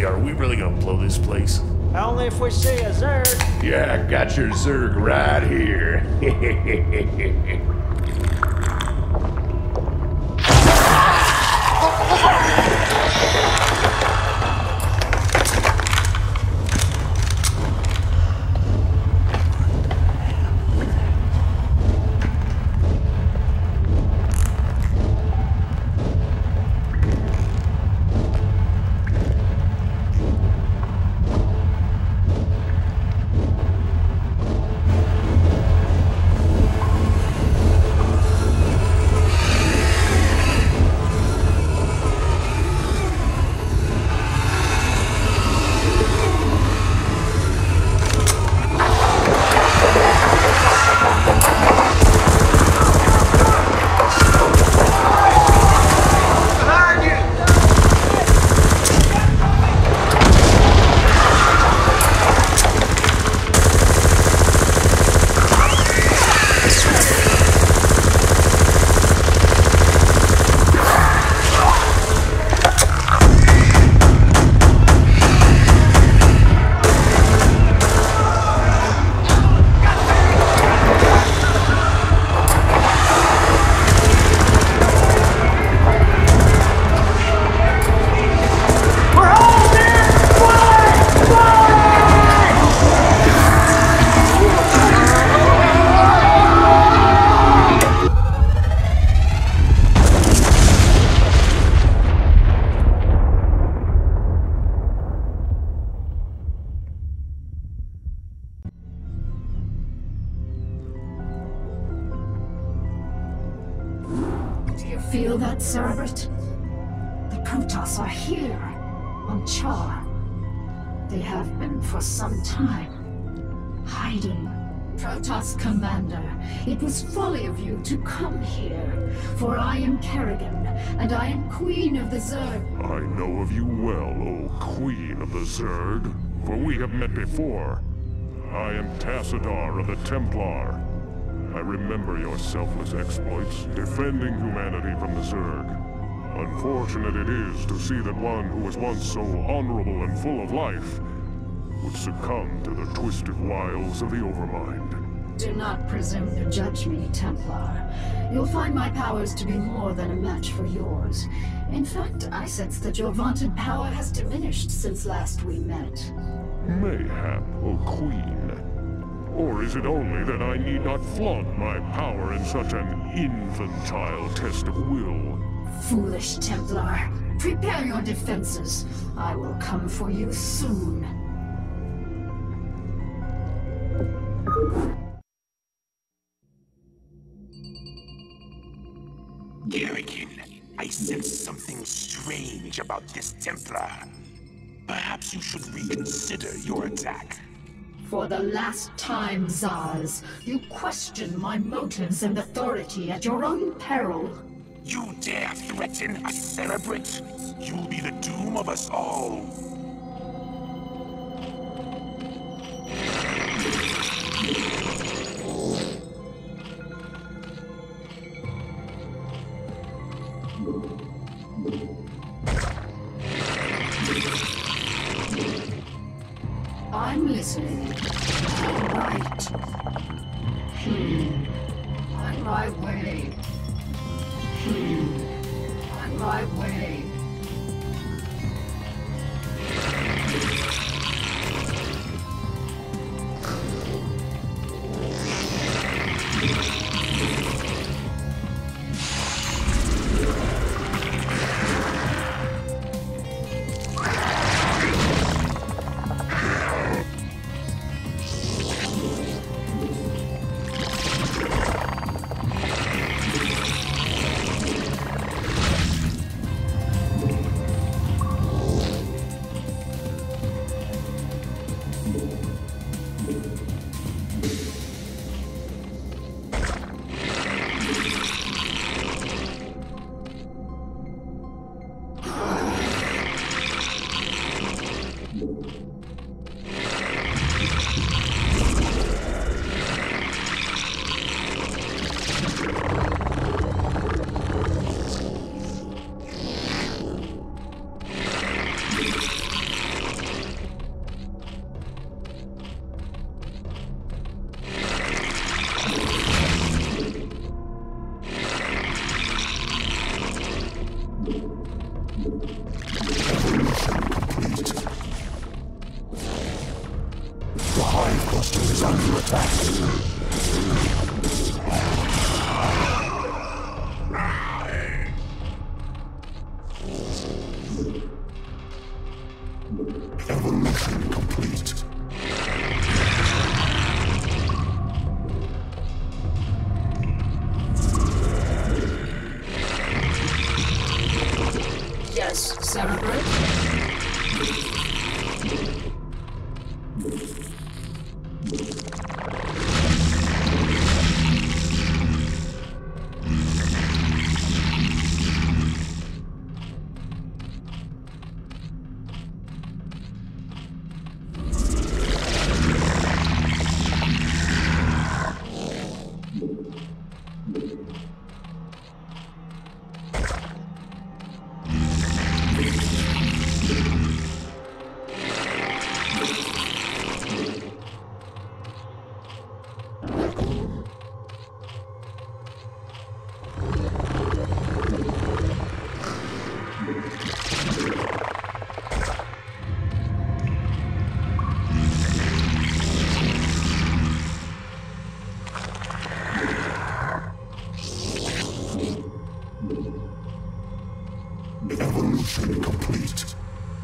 Hey, are we really gonna blow this place? Only if we see a Zerg. Yeah, I got your Zerg right here. Do you feel that, Cerebrate? The Protoss are here, on Char. They have been for some time, hiding. Protoss Commander, it was folly of you to come here, for I am Kerrigan, and I am Queen of the Zerg. I know of you well, O Queen of the Zerg, for we have met before. I am Tassadar of the Templar. I remember your selfless exploits, defending humanity from the Zerg. Unfortunate it is to see that one who was once so honorable and full of life would succumb to the twisted wiles of the Overmind. Do not presume to judge me, Templar. You'll find my powers to be more than a match for yours. In fact, I sense that your vaunted power has diminished since last we met. Mayhap, O Queen. Or is it only that I need not flaunt my power in such an infantile test of will? Foolish Templar. Prepare your defenses. I will come for you soon. Kerrigan, I sense something strange about this Templar. Perhaps you should reconsider your attack. For the last time, Zaz, you question my motives and authority at your own peril. You dare threaten a Cerebrate? You'll be the doom of us all. I'm listening. Right. On my way. On my way. The hive cluster is under attack. Evolution complete. Yes, Cerebrate? Evolution complete.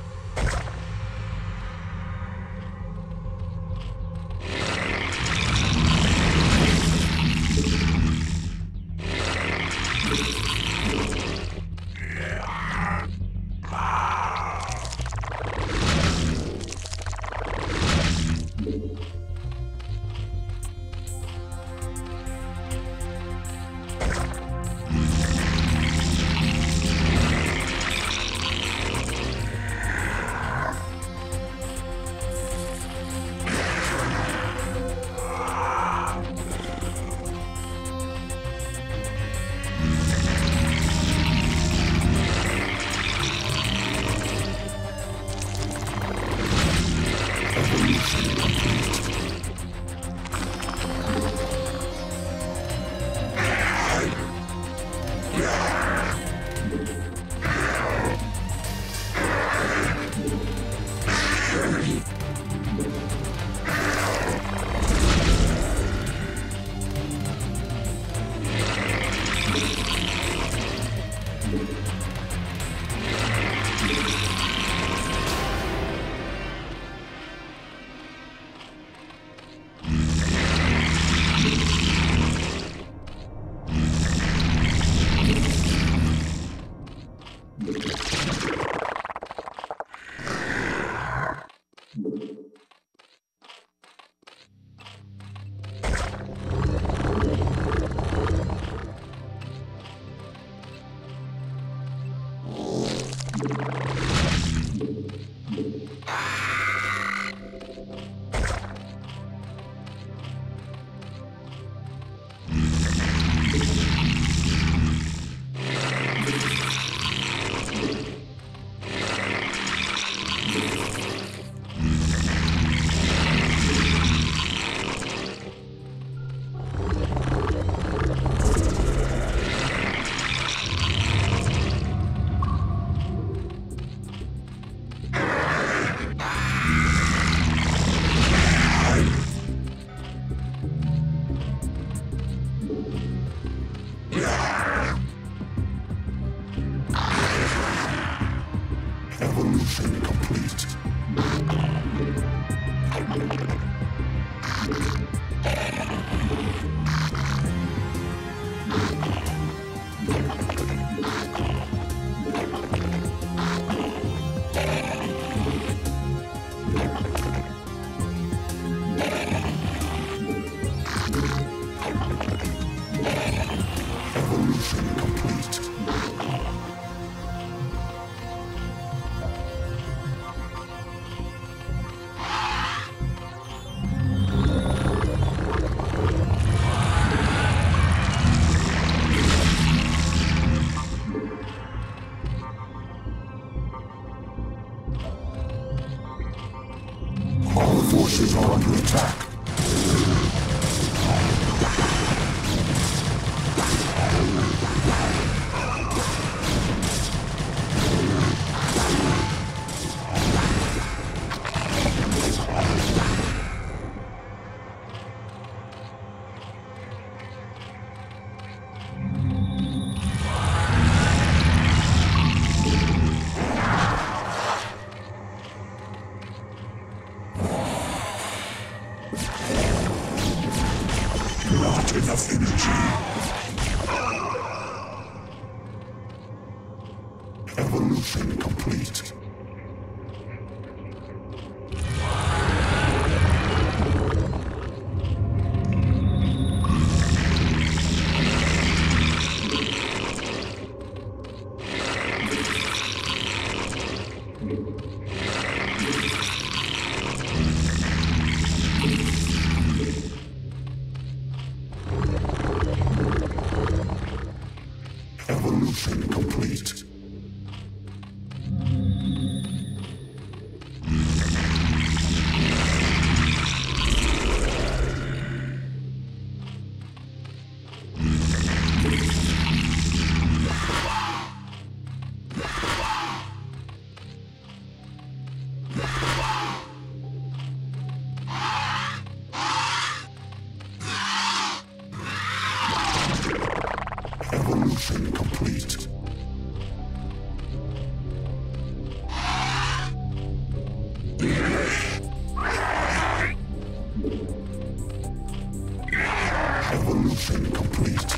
Evolution complete. Evolution complete. Our forces are under attack. enough energy. Evolution complete. Evolution complete. Evolution complete. Evolution complete.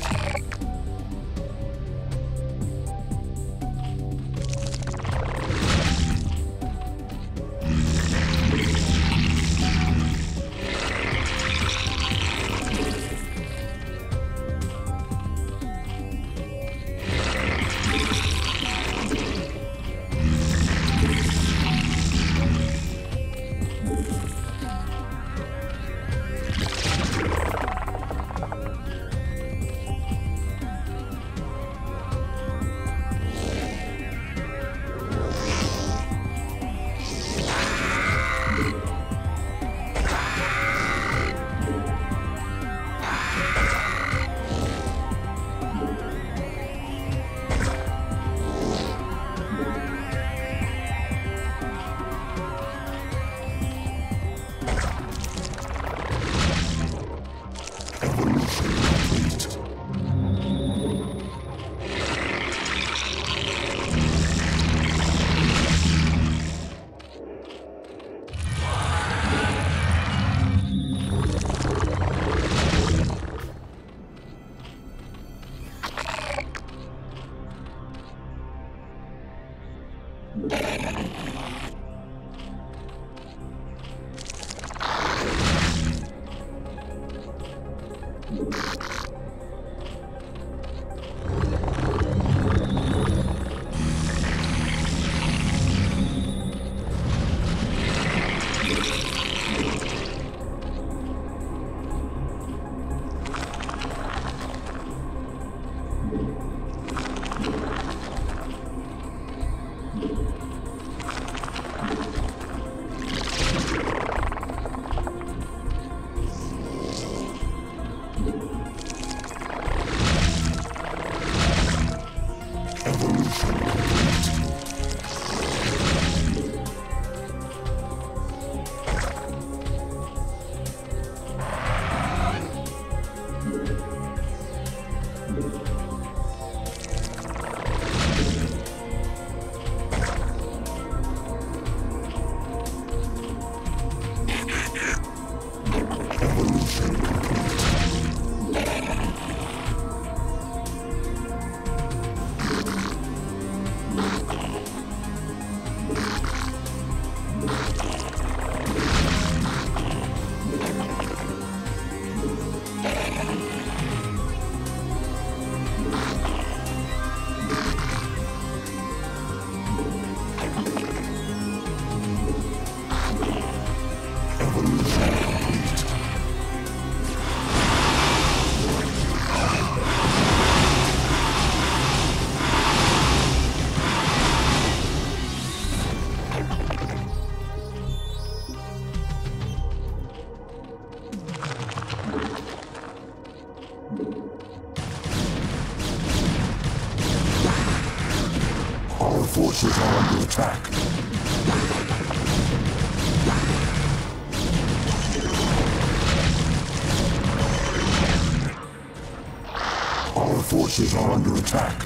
Forces are under attack. Our forces are under attack.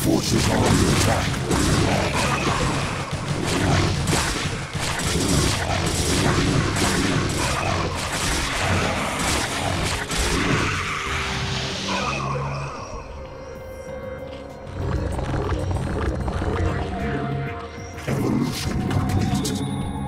forces are under attack. Evolution complete.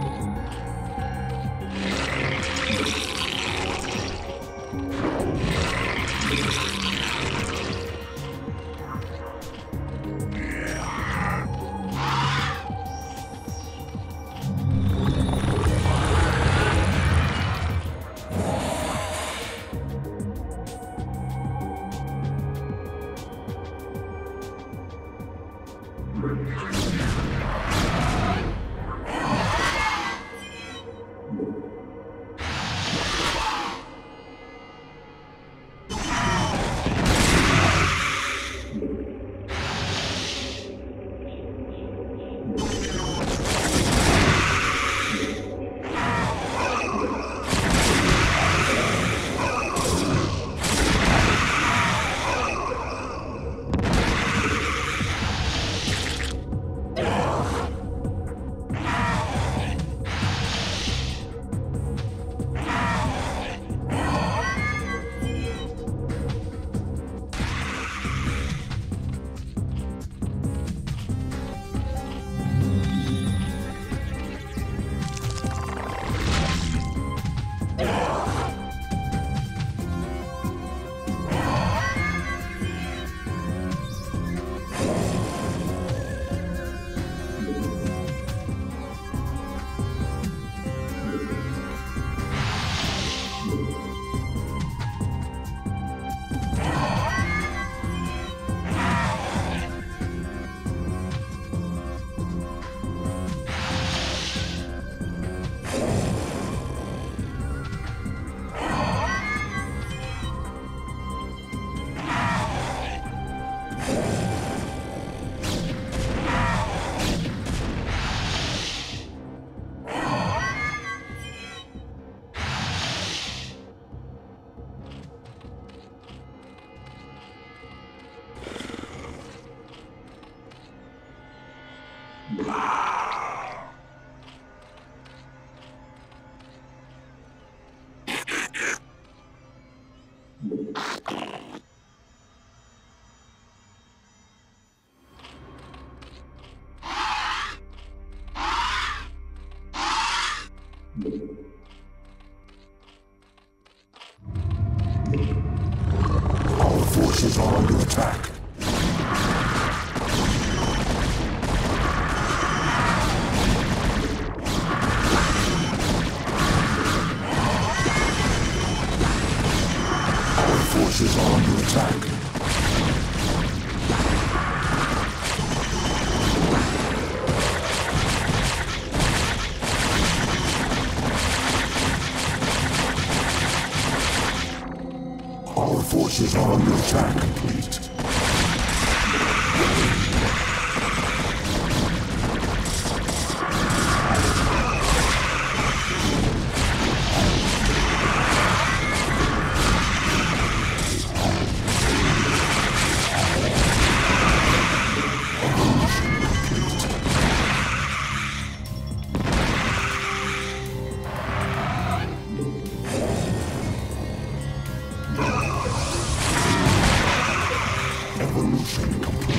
Our forces are under attack. Our forces are under attack. Our forces are under attack. Complete. Evolution complete.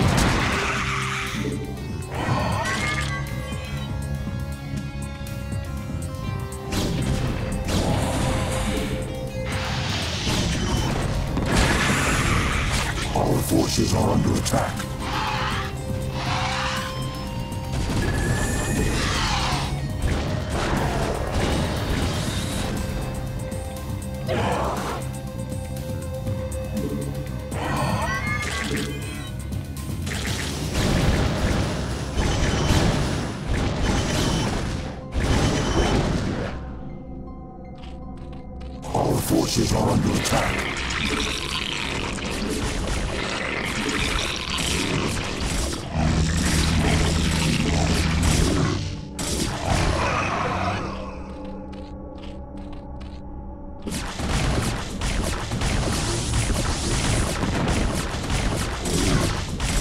Our forces are under attack. Our forces are under attack.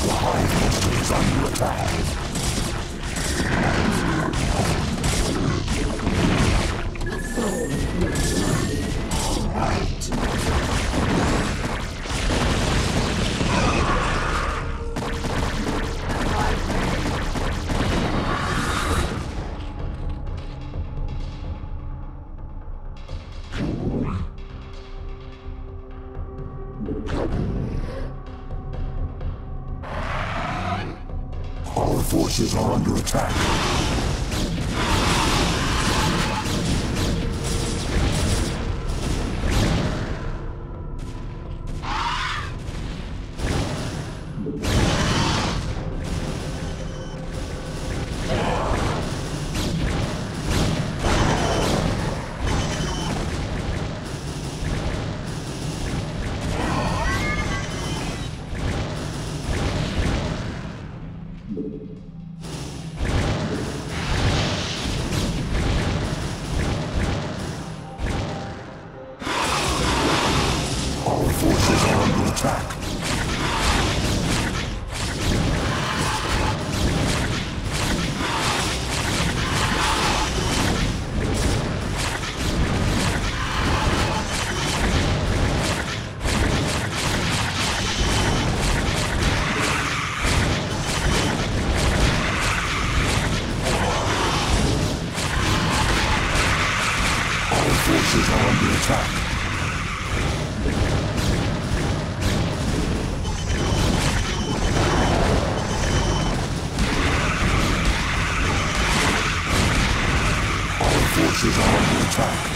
Is under attack. Our forces are under attack. Our forces are under attack. Our forces are under attack. Forces are under attack.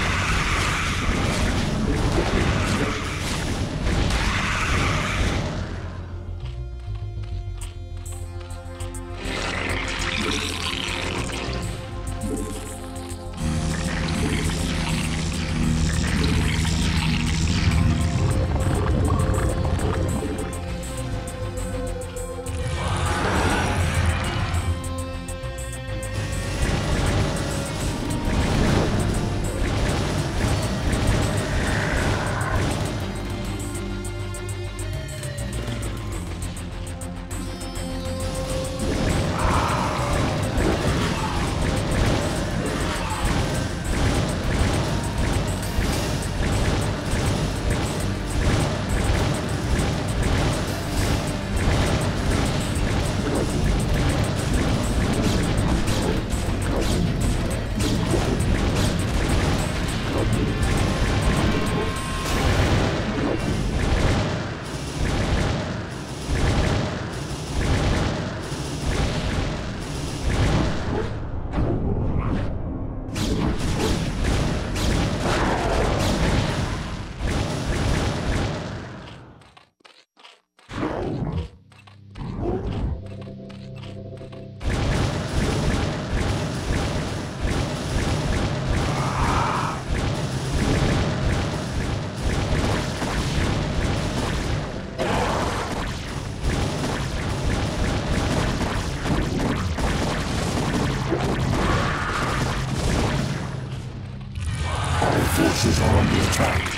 Forces are under attack.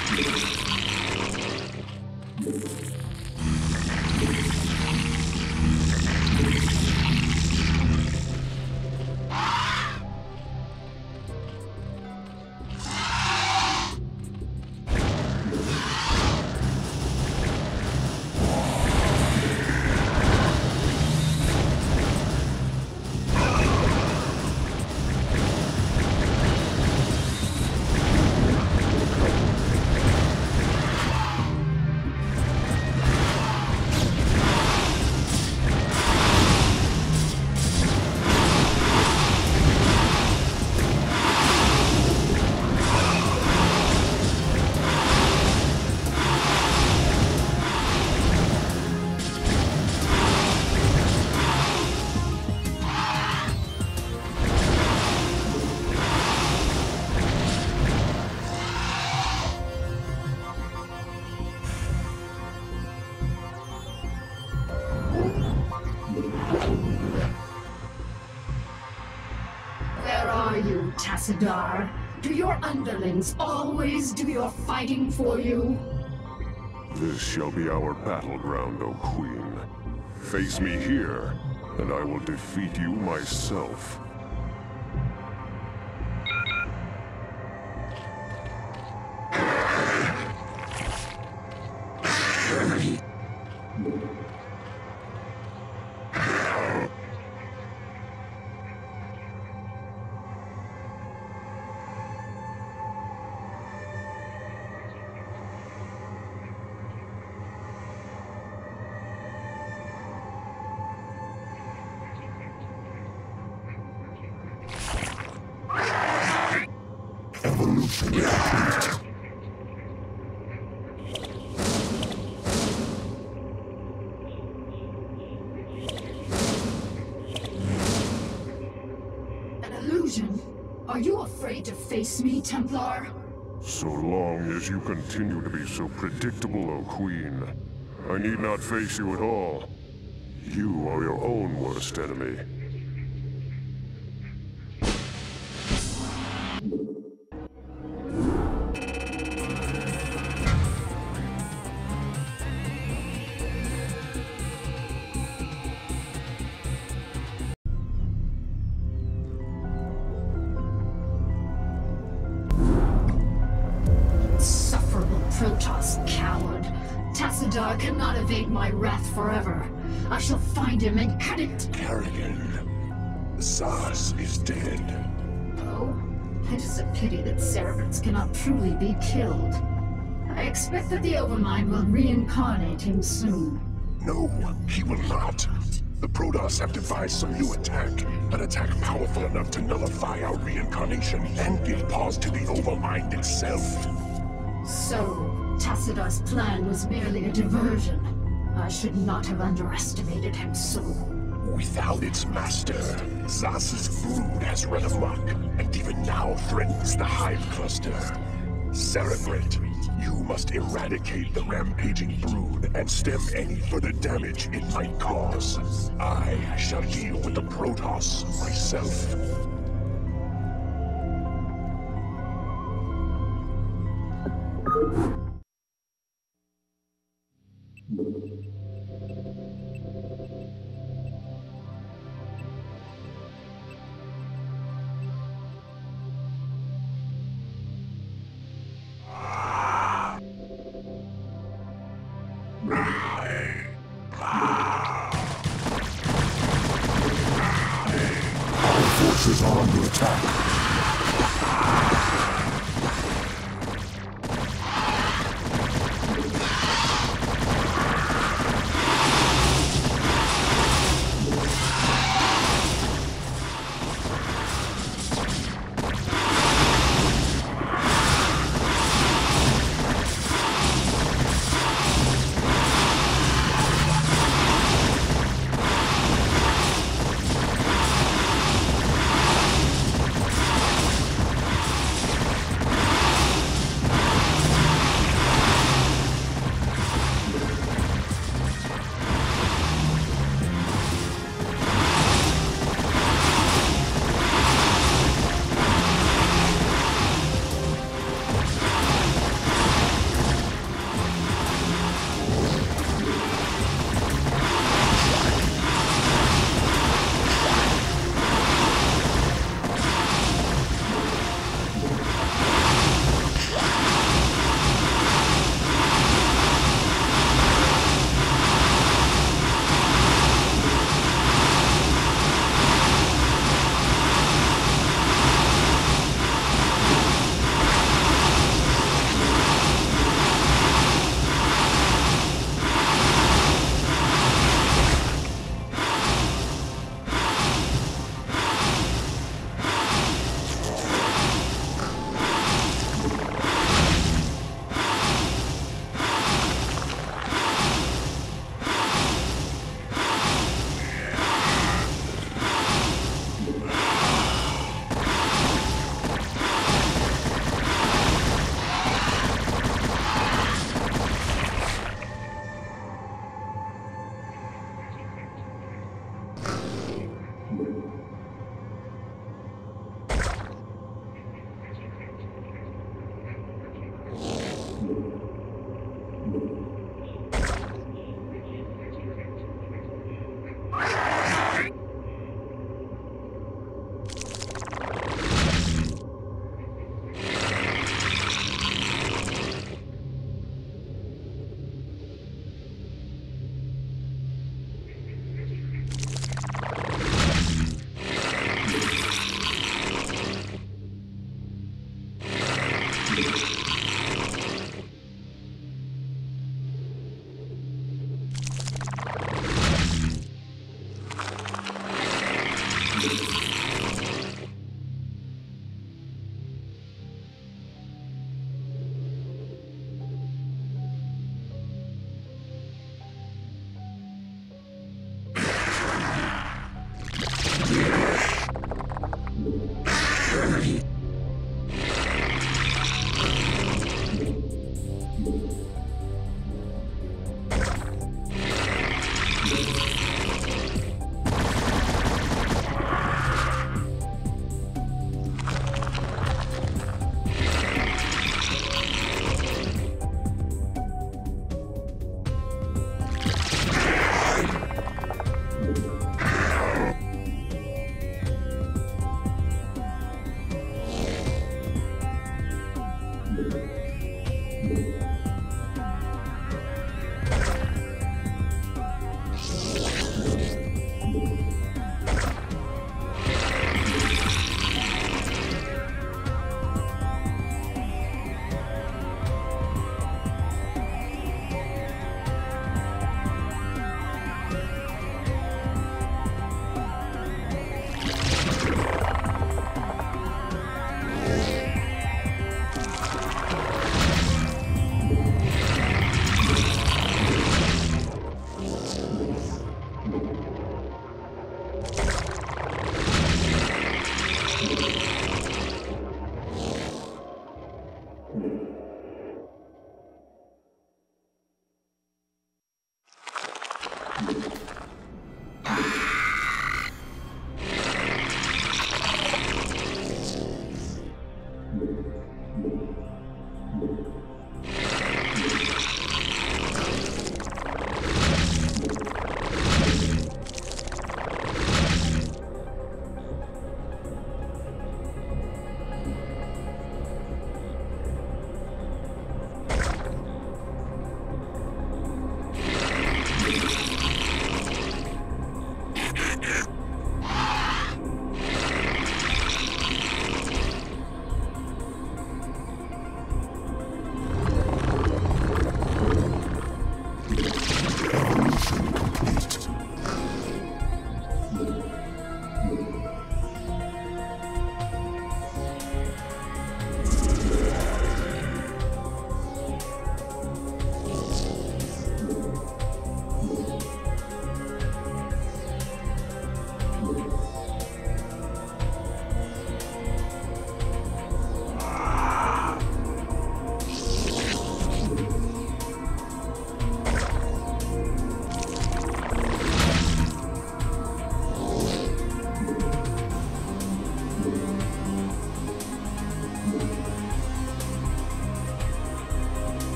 Tassadar, do your underlings always do your fighting for you? This shall be our battleground, O Queen. Face me here, and I will defeat you myself. An illusion? Are you afraid to face me, Templar? So long as you continue to be so predictable, O Queen, I need not face you at all. You are your own worst enemy. Insufferable Protoss coward. Tassadar cannot evade my wrath forever. I shall find him and cut it. Kerrigan, Zaz is dead. Oh, it is a pity that Cerebrants cannot truly be killed. I expect that the Overmind will reincarnate him soon. No, he will not. The Protoss have devised some new attack. An attack powerful enough to nullify our reincarnation and give pause to the Overmind itself. So, Tassadar's plan was merely a diversion. I should not have underestimated him so. Without its master, Zaz's brood has run amok, and even now threatens the Hive Cluster. Cerebrate, you must eradicate the rampaging brood and stem any further damage it might cause. I shall deal with the Protoss myself. Forces are under attack.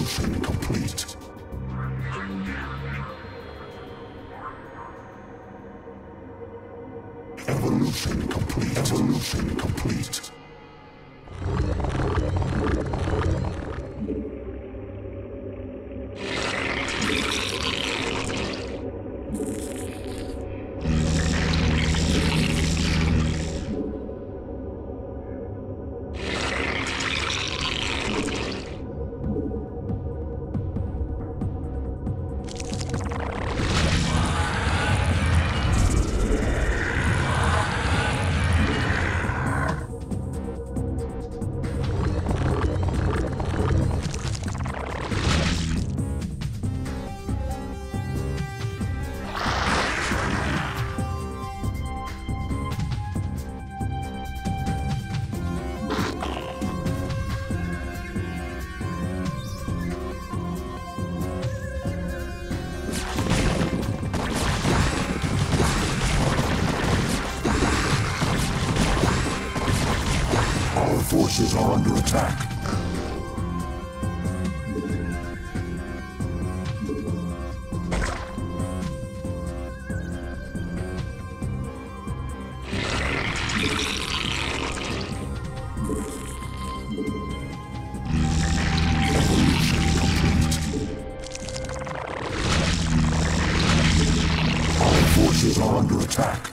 Evolution complete. Evolution complete. Evolution complete. Forces are under attack. Our forces are under attack.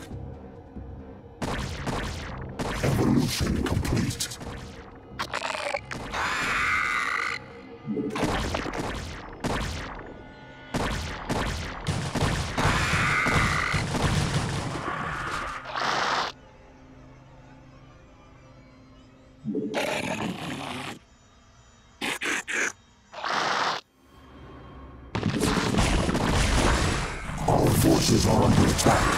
Evolution complete. Our forces are under attack.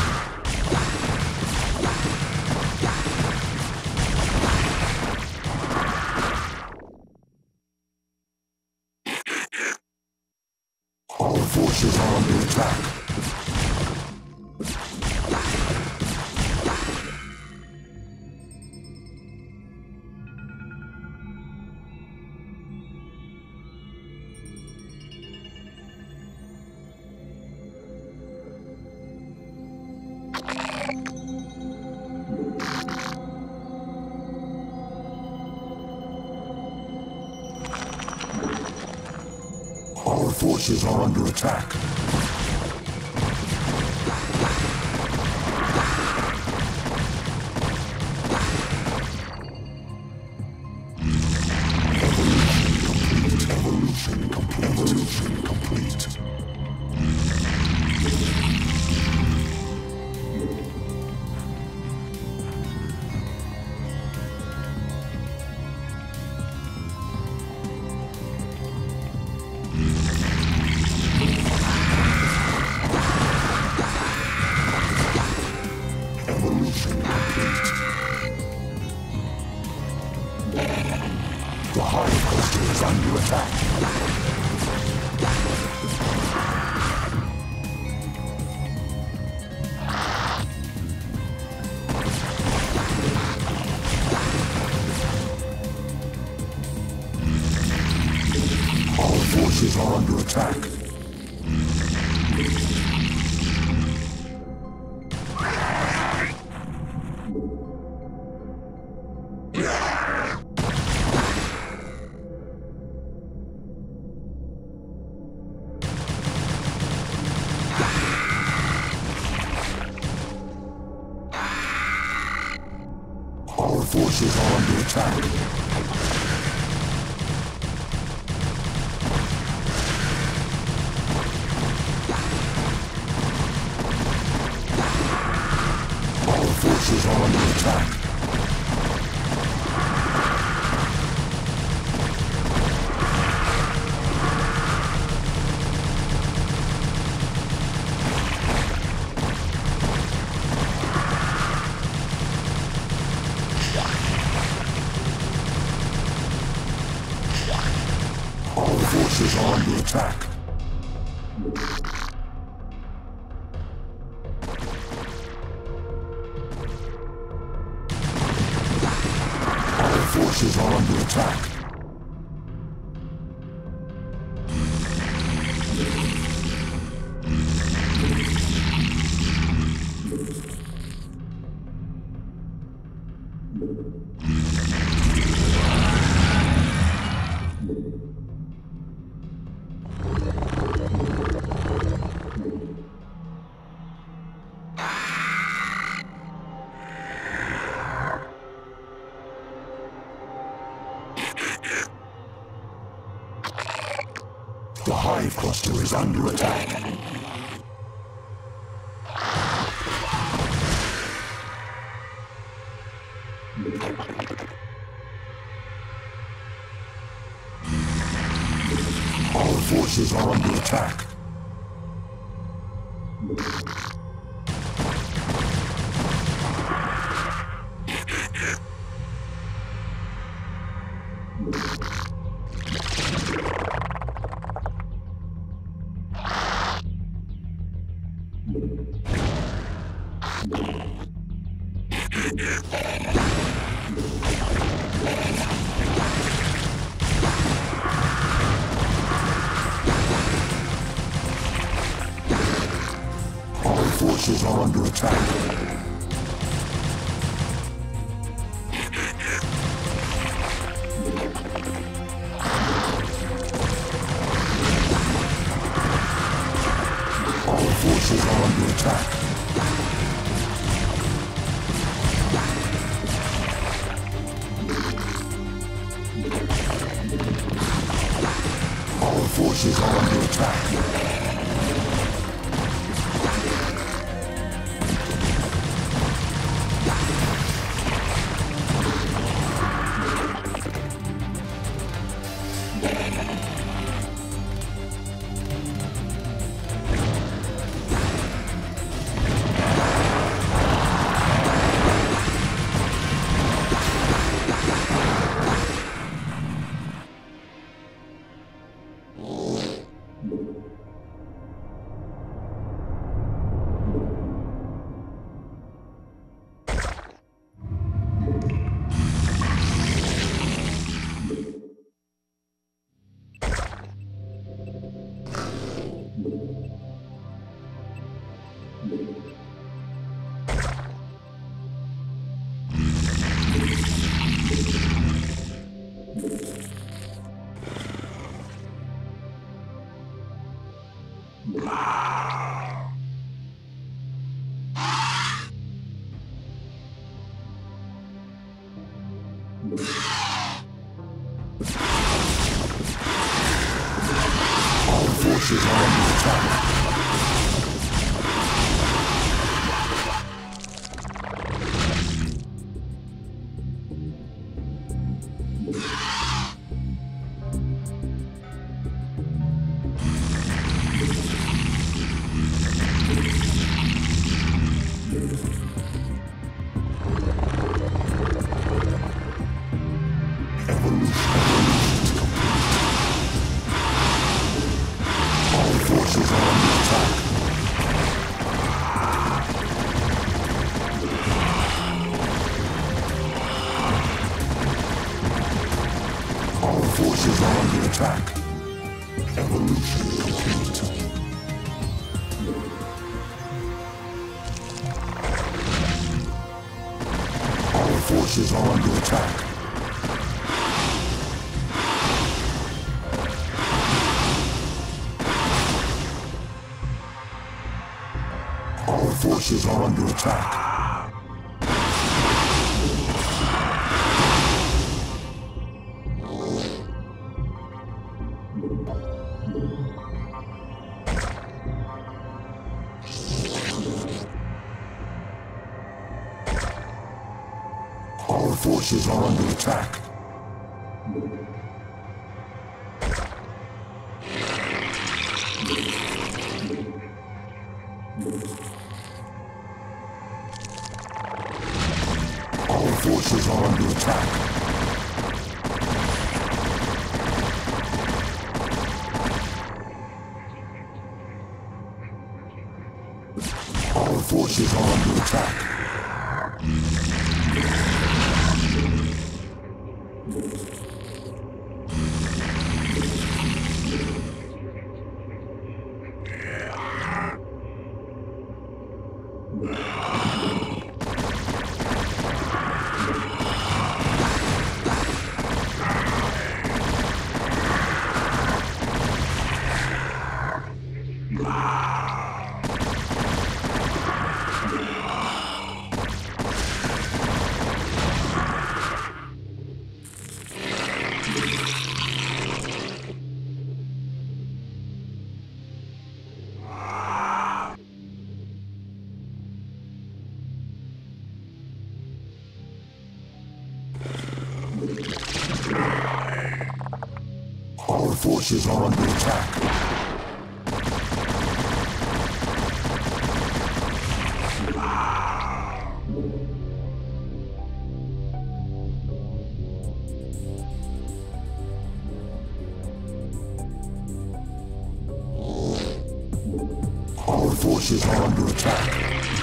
Our forces are under attack. Our forces are under attack. Evolution complete. Evolution complete. The Hive Cluster is under attack. Our forces are under attack. Our forces are under attack. Our forces are under attack. Our forces are under attack. Our forces are under attack. The hive cluster is under attack. Our forces are under attack. Our forces are under attack. Our forces are under attack. Our forces are under attack. Our forces are under attack. Forces are under attack. Evolution complete. Our forces are under attack. Our forces are under attack. Our forces are under attack. Our forces are under attack. Our forces are under attack. forces are under attack. Our forces are under attack.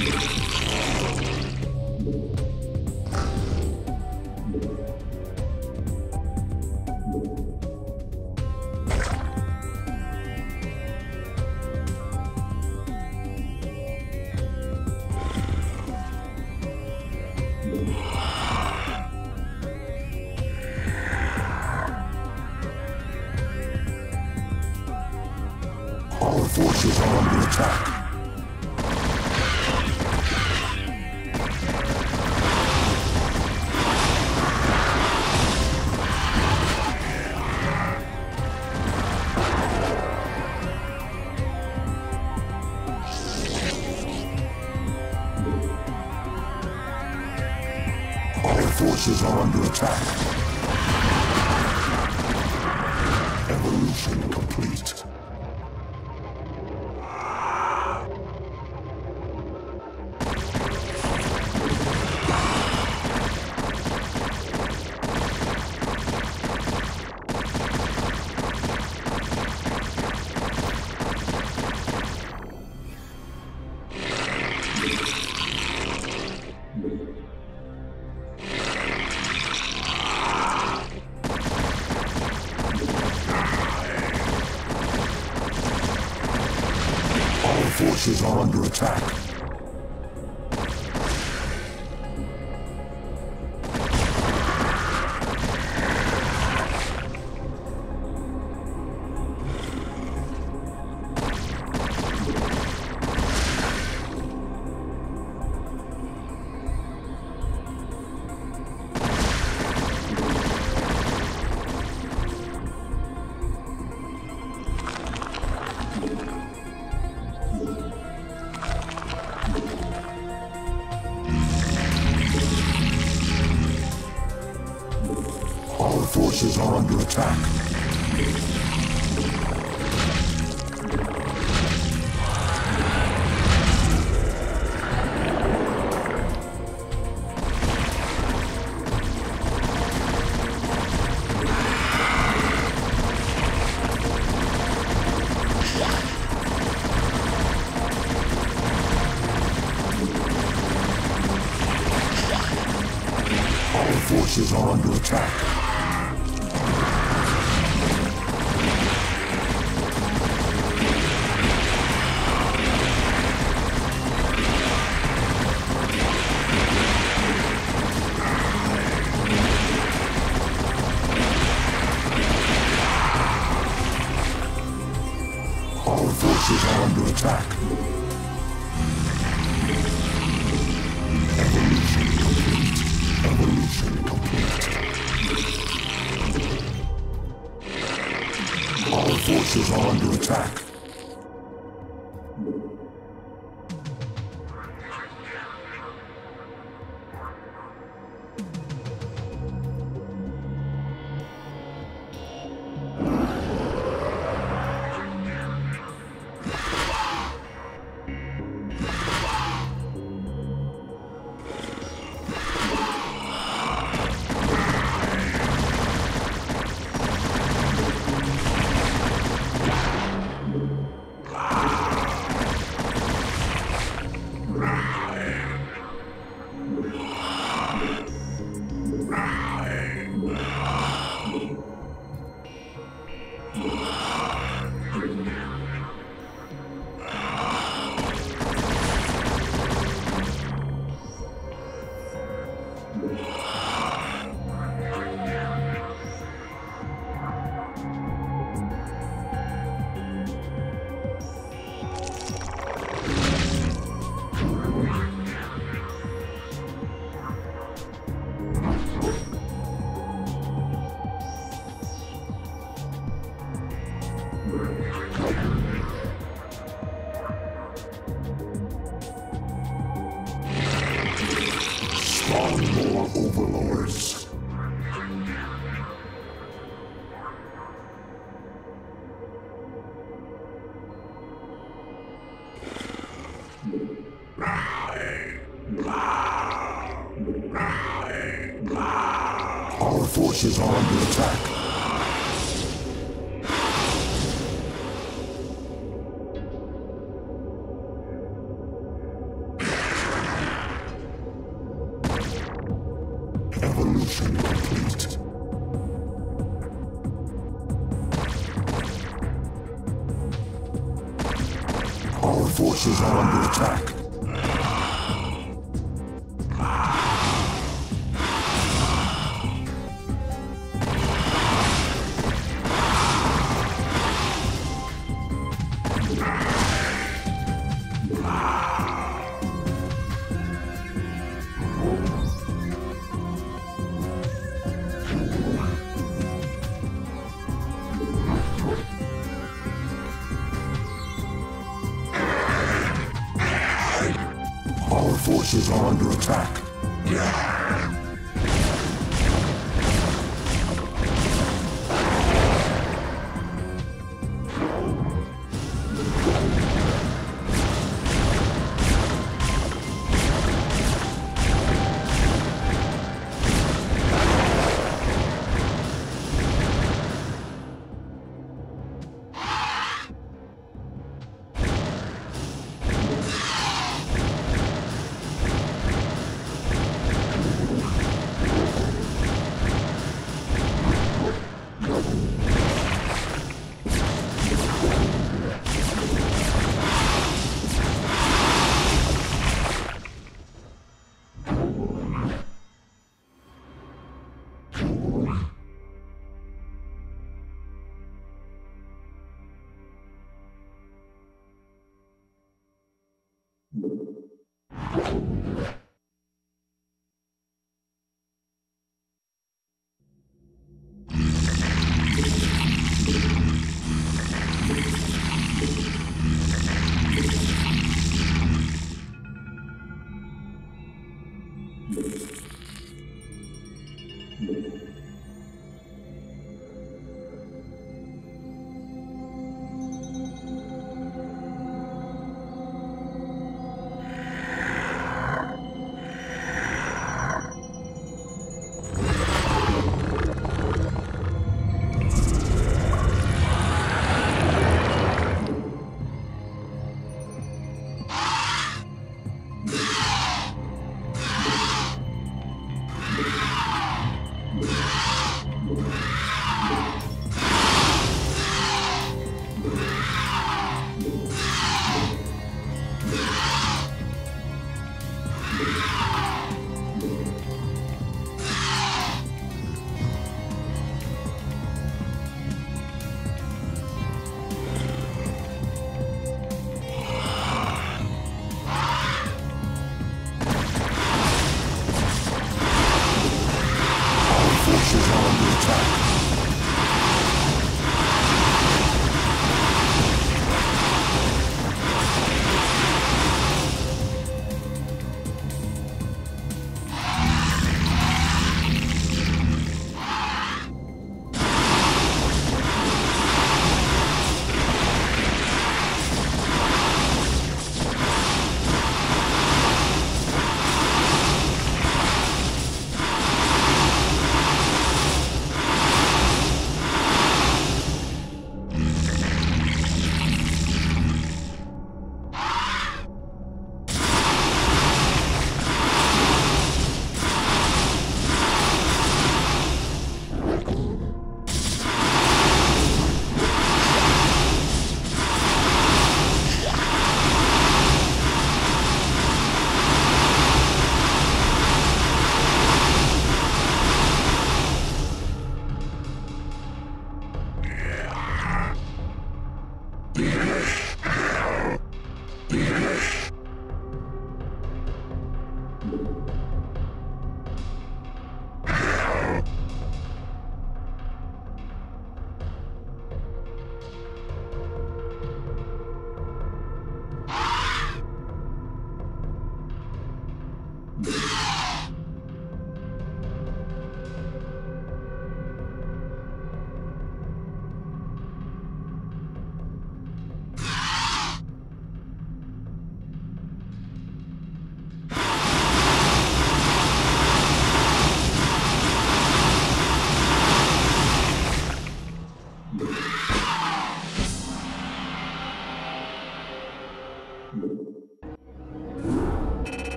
Our forces are under attack. Our forces are under attack. Evolution complete. Forces are under attack. Our forces are under attack. Our forces are under attack. Our forces are under attack. Evolution complete. Evolution complete. Our forces are under attack. Spawn more overlords. Our forces are under attack. Evolution complete. Our forces are under attack. Our forces are under attack.